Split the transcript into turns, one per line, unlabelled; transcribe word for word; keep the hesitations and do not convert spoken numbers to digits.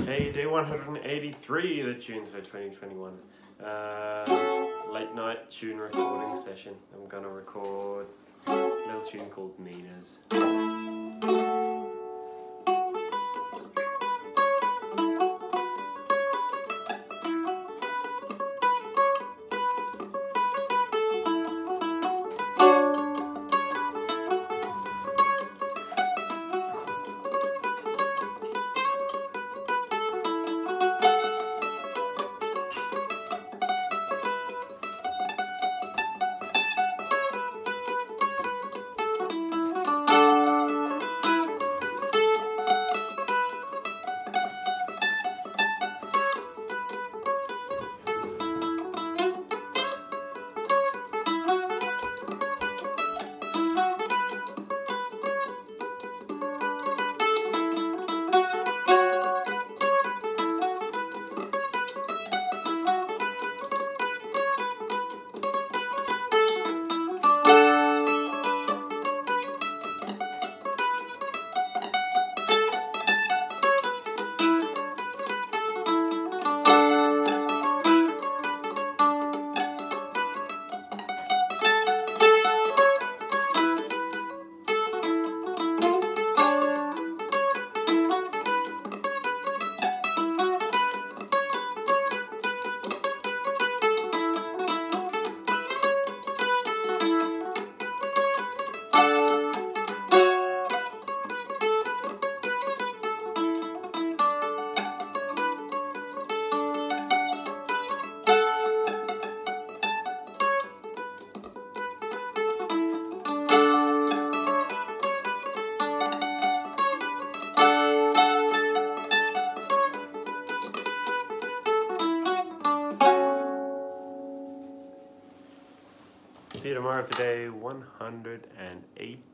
Hey, day one hundred eighty-three, the tunes for twenty twenty-one. Uh, late night tune recording session. I'm gonna record a little tune called Nina's. See you tomorrow for day one hundred eighty.